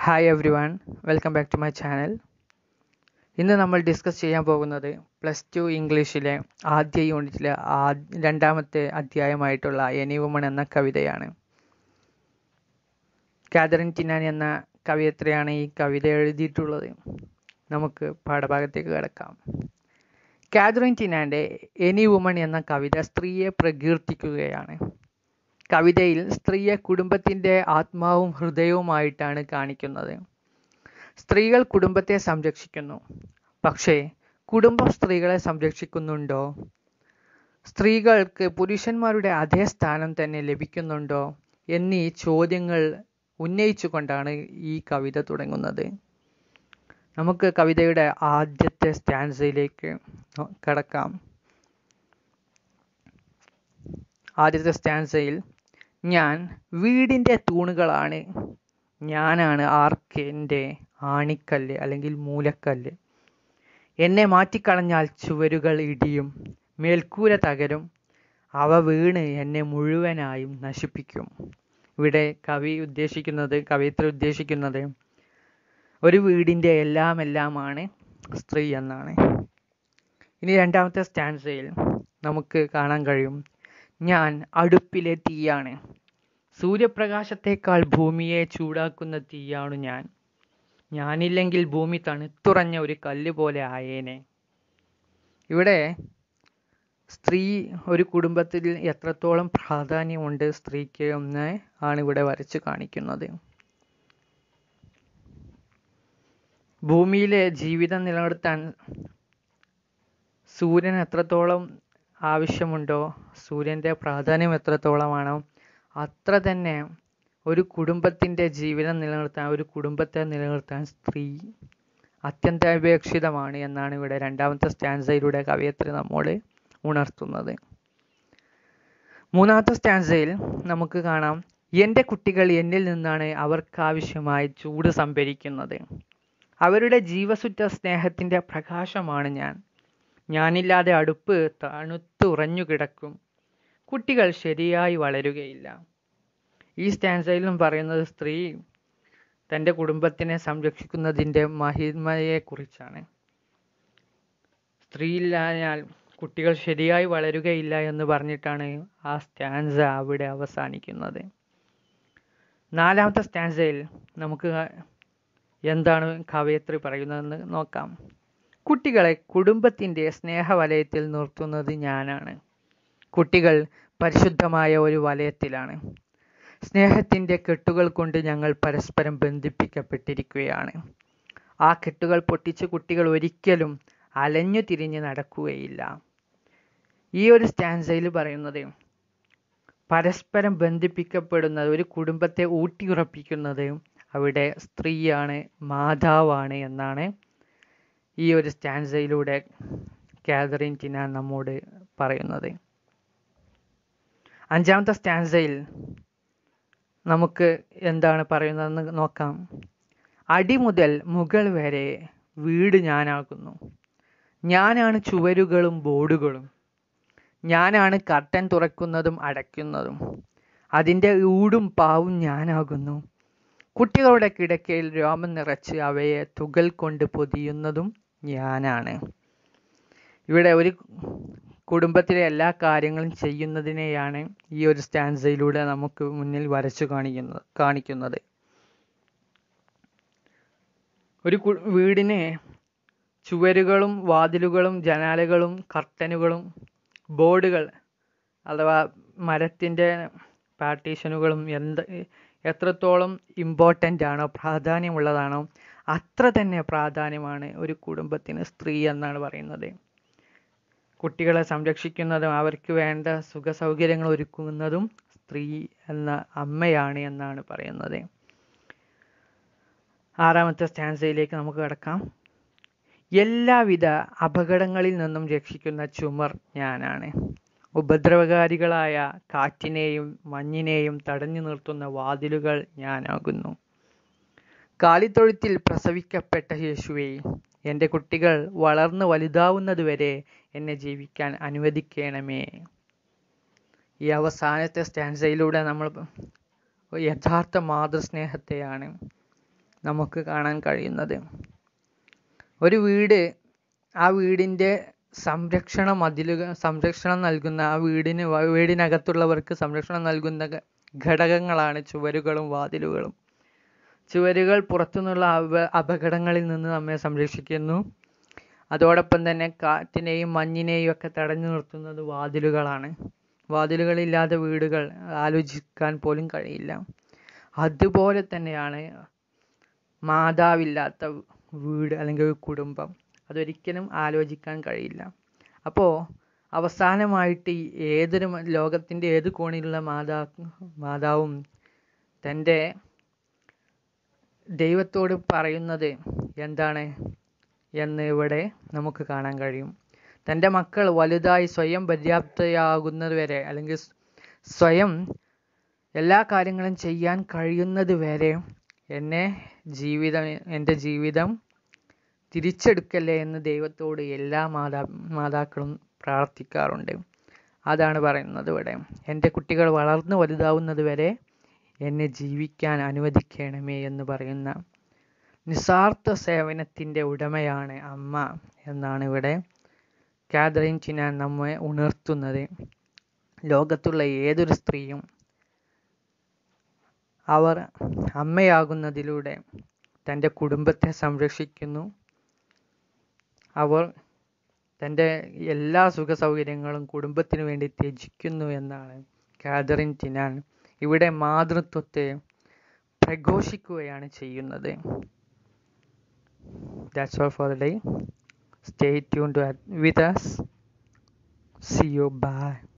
Hi everyone, welcome back to my channel. ഇന്ന് നമ്മൾ discuss ചെയ്യാൻ പോകുന്നത് +2 ഇംഗ്ലീഷിലെ ആദ്യ യൂണിറ്റിലെ രണ്ടാമത്തെ അധ്യായമായിട്ടുള്ള എനി വുമൺ എന്ന കവിതയാണ്. കാതറിൻ ടിനാൻ എന്ന കവയിത്രിയാണ് ഈ കവിത എഴുതിയിട്ടുള്ളത്. നമുക്ക് പാഠഭാഗത്തേക്ക് കിടക്കാം. കാതറിൻ ടിനാൻ്റെ എനി വുമൺ എന്ന കവിത സ്ത്രീയെ പ്രകീർത്തിക്കുകയാണ്. കവിതയിൽ സ്ത്രീയെ കുടുംബത്തിൻ്റെ ആത്മാവും ഹൃദയവുമായിട്ടാണ് കാണിക്കുന്നത്. സ്ത്രീകൾ കുടുംബത്തെ സംരക്ഷിക്കുന്നു, പക്ഷേ കുടുംബം സ്ത്രീകളെ സംരക്ഷിക്കുന്നുണ്ടോ? സ്ത്രീകൾക്ക് പുരുഷന്മാരുടെ അതേ സ്ഥാനം തന്നെ ലഭിക്കുന്നുണ്ടോ എന്നീ ചോദ്യങ്ങൾ ഉന്നയിച്ചുകൊണ്ടാണ് ഈ കവിത തുടങ്ങുന്നത്. നമുക്ക് കവിതയുടെ ആദ്യത്തെ സ്റ്റാൻസയിലേക്ക് കടക്കാം. ആദ്യത്തെ സ്റ്റാൻസയിൽ ഞാൻ വീടിൻ്റെ തൂണുകളാണ്, ഞാനാണ് ആർക്കിൻ്റെ ആണിക്കല്ല് അല്ലെങ്കിൽ മൂലക്കല്ല്. എന്നെ മാറ്റിക്കളഞ്ഞാൽ ചുവരുകൾ ഇടിയും, മേൽക്കൂര തകരും, അവ വീണ് എന്നെ മുഴുവനായും നശിപ്പിക്കും. ഇവിടെ കവയിത്രി ഉദ്ദേശിക്കുന്നത് ഒരു വീടിൻ്റെ എല്ലാമാണ് സ്ത്രീ എന്നാണ്. ഇനി രണ്ടാമത്തെ സ്റ്റാൻസയിൽ നമുക്ക് കാണാൻ കഴിയും, ഞാൻ അടുപ്പിലെ തീയാണ്, സൂര്യപ്രകാശത്തേക്കാൾ ഭൂമിയെ ചൂടാക്കുന്ന തീയാണു ഞാൻ. ഞാനില്ലെങ്കിൽ ഭൂമി തണുത്തുറഞ്ഞ ഒരു കല്ല് പോലെ ആയേനെ. ഇവിടെ സ്ത്രീ ഒരു കുടുംബത്തിൽ എത്രത്തോളം പ്രാധാന്യമുണ്ട് സ്ത്രീക്ക് എന്ന് ആണ് ഇവിടെ വരച്ച് കാണിക്കുന്നത്. ഭൂമിയിലെ ജീവിതം നിലനിർത്താൻ സൂര്യൻ എത്രത്തോളം ആവശ്യമുണ്ടോ, സൂര്യൻ്റെ പ്രാധാന്യം എത്രത്തോളമാണോ അത്ര തന്നെ ഒരു കുടുംബത്തിൻ്റെ ജീവിതം നിലനിർത്താൻ, ഒരു കുടുംബത്തെ നിലനിർത്താൻ സ്ത്രീ അത്യന്താപേക്ഷിതമാണ് എന്നാണ് ഇവിടെ രണ്ടാമത്തെ സ്റ്റാൻസയിലൂടെ കവയിത്രി നമ്മോട് ഉണർത്തുന്നത്. മൂന്നാമത്തെ സ്റ്റാൻസയിൽ നമുക്ക് കാണാം, എൻ്റെ കുട്ടികൾ എന്നിൽ നിന്നാണ് അവർക്കാവശ്യമായ ചൂട് സംഭരിക്കുന്നത്. അവരുടെ ജീവസുറ്റ സ്നേഹത്തിൻ്റെ പ്രകാശമാണ് ഞാൻ. ഞാനില്ലാതെ അടുപ്പ് തണുത്തുറഞ്ഞു കിടക്കും. കുട്ടികൾ ശരിയായി വളരുകയില്ല. ഈ സ്റ്റാൻസയിലും പറയുന്നത് സ്ത്രീ തൻ്റെ കുടുംബത്തിനെ സംരക്ഷിക്കുന്നതിൻ്റെ മഹിമയെക്കുറിച്ചാണ്. സ്ത്രീയില്ലാഞ്ഞാൽ കുട്ടികൾ ശരിയായി വളരുകയില്ല എന്ന് പറഞ്ഞിട്ടാണ് ആ സ്റ്റാൻസ അവിടെ അവസാനിക്കുന്നത്. നാലാമത്തെ സ്റ്റാൻസയിൽ നമുക്ക് എന്താണ് കവയിത്രി പറയുന്നതെന്ന് നോക്കാം. കുട്ടികളെ കുടുംബത്തിൻ്റെ സ്നേഹവലയത്തിൽ നിർത്തുന്നത് ഞാനാണ്. കുട്ടികൾ പരിശുദ്ധമായ ഒരു വലയത്തിലാണ്. സ്നേഹത്തിൻ്റെ കെട്ടുകൾ കൊണ്ട് ഞങ്ങൾ പരസ്പരം ബന്ധിപ്പിക്കപ്പെട്ടിരിക്കുകയാണ്. ആ കെട്ടുകൾ പൊട്ടിച്ച് കുട്ടികൾ ഒരിക്കലും അലഞ്ഞു തിരിഞ്ഞ് നടക്കുകയില്ല. ഈ ഒരു സ്റ്റാൻസയിൽ പറയുന്നത് പരസ്പരം ബന്ധിപ്പിക്കപ്പെടുന്നത്, ഒരു കുടുംബത്തെ ഊട്ടിയുറപ്പിക്കുന്നത് അവിടെ സ്ത്രീയാണ്, മാതാവാണ് എന്നാണ് ഈ ഒരു സ്റ്റാൻസയിലൂടെ കാതറിൻ ടിനാൻ നമ്മോട് പറയുന്നത്. അഞ്ചാമത്തെ സ്റ്റാൻസയിൽ നമുക്ക് എന്താണ് പറയുന്നതെന്ന് നോക്കാം. അടി മുതൽ മുകൾ വരെ വീട് ഞാനാകുന്നു. ഞാനാണ് ചുവരുകളും ബോർഡുകളും. ഞാനാണ് കർട്ടൻ തുറക്കുന്നതും അടയ്ക്കുന്നതും. അതിൻ്റെ ഊടും പാവും ഞാനാകുന്നു. കുട്ടികളുടെ കിടക്കയിൽ രോമം നിറച്ച് അവയെ തുകൽ കൊണ്ട് പൊതിയുന്നതും ഞാനാണ്. ഇവിടെ ഒരു കുടുംബത്തിലെ എല്ലാ കാര്യങ്ങളും ചെയ്യുന്നതിനെയാണ് ഈ ഒരു സ്റ്റാൻസയിലൂടെ നമുക്ക് മുന്നിൽ വരച്ചു കാണിക്കുന്നത്. ഒരു വീടിന് ചുവരുകളും വാതിലുകളും ജനാലകളും കർട്ടനുകളും ബോർഡുകൾ അഥവാ മരത്തിൻ്റെ പാർട്ടീഷനുകളും എത്രത്തോളം ഇമ്പോർട്ടൻ്റ് ആണോ, പ്രാധാന്യമുള്ളതാണോ അത്ര തന്നെ പ്രാധാന്യമാണ് ഒരു കുടുംബത്തിന് സ്ത്രീ എന്നാണ് പറയുന്നത്. കുട്ടികളെ സംരക്ഷിക്കുന്നതും അവർക്ക് വേണ്ട സുഖസൗകര്യങ്ങൾ ഒരുക്കുന്നതും സ്ത്രീ എന്ന അമ്മയാണ് എന്നാണ് പറയുന്നത്. ആറാമത്തെ സ്റ്റാൻസയിലേക്ക് നമുക്ക് കടക്കാം. എല്ലാവിധ അപകടങ്ങളിൽ നിന്നും രക്ഷിക്കുന്ന ചുമർ ഞാനാണ്. ഉപദ്രവകാരികളായ കാറ്റിനെയും മഞ്ഞിനെയും തടഞ്ഞു നിർത്തുന്ന വാതിലുകൾ ഞാനാകുന്നു. കാലിത്തൊഴുത്തിൽ പ്രസവിക്കപ്പെട്ട യേശുവേ, എൻ്റെ കുട്ടികൾ വളർന്ന് വലുതാവുന്നതുവരെ എന്നെ ജീവിക്കാൻ അനുവദിക്കണമേ. ഈ അവസാനത്തെ സ്റ്റാൻസയിലൂടെ നമ്മൾ യഥാർത്ഥ മാതൃസ്നേഹത്തെയാണ് നമുക്ക് കാണാൻ കഴിയുന്നത്. ഒരു വീട്, ആ വീടിൻ്റെ സംരക്ഷണം നൽകുന്ന, ആ വീടിനകത്തുള്ളവർക്ക് സംരക്ഷണം നൽകുന്ന ഘടകങ്ങളാണ് ചുവരുകളും വാതിലുകളും. ചുവരുകൾ പുറത്തുനിന്നുള്ള അപകടങ്ങളിൽ നിന്ന് നമ്മെ സംരക്ഷിക്കുന്നു. അതോടൊപ്പം തന്നെ കാറ്റിനെയും മഞ്ഞിനെയും ഒക്കെ തടഞ്ഞു നിർത്തുന്നത് വാതിലുകളാണ്. വാതിലുകളില്ലാത്ത വീടുകൾ ആലോചിക്കാൻ പോലും കഴിയില്ല. അതുപോലെ തന്നെയാണ് മാതാവില്ലാത്ത വീട് അല്ലെങ്കിൽ ഒരു കുടുംബം. അതൊരിക്കലും ആലോചിക്കാൻ കഴിയില്ല. അപ്പോൾ അവസാനമായിട്ട് ലോകത്തിൻ്റെ ഏത് കോണിലുള്ള മാതാവും തൻ്റെ ദൈവത്തോട് പറയുന്നത് എന്താണ് എന്ന് ഇവിടെ നമുക്ക് കാണാൻ കഴിയും. തൻ്റെ മക്കൾ വലുതായി സ്വയം പര്യാപ്തയാകുന്നത് വരെ, അല്ലെങ്കിൽ സ്വയം എല്ലാ കാര്യങ്ങളും ചെയ്യാൻ കഴിയുന്നത് വരെ എൻ്റെ ജീവിതം തിരിച്ചെടുക്കല്ലേ എന്ന് ദൈവത്തോട് എല്ലാ മാതാക്കളും പ്രാർത്ഥിക്കാറുണ്ട്. അതാണ് പറയുന്നത് ഇവിടെ. എൻ്റെ കുട്ടികൾ വളർന്നു വലുതാവുന്നത് വരെ എന്നെ ജീവിക്കാൻ അനുവദിക്കണമേ എന്ന് പറയുന്ന നിസ്വാർത്ഥ സേവനത്തിൻ്റെ ഉടമയാണ് അമ്മ എന്നാണ് ഇവിടെ കാതറിൻ ചിനാൻ നമ്മെ ഉണർത്തുന്നത്. ലോകത്തുള്ള ഏതൊരു സ്ത്രീയും അവർ അമ്മയാകുന്നതിലൂടെ തൻ്റെ കുടുംബത്തെ സംരക്ഷിക്കുന്നു. അവർ തൻ്റെ എല്ലാ സുഖ സൗകര്യങ്ങളും കുടുംബത്തിന് വേണ്ടി ത്യജിക്കുന്നു എന്നാണ് കാതറിൻ ചിനാൻ ഇവിടെ മാതൃത്വത്തെ പ്രഘോഷിക്കുകയാണ് ചെയ്യുന്നത്. That's all for the day. Stay tuned with us. See you. Bye.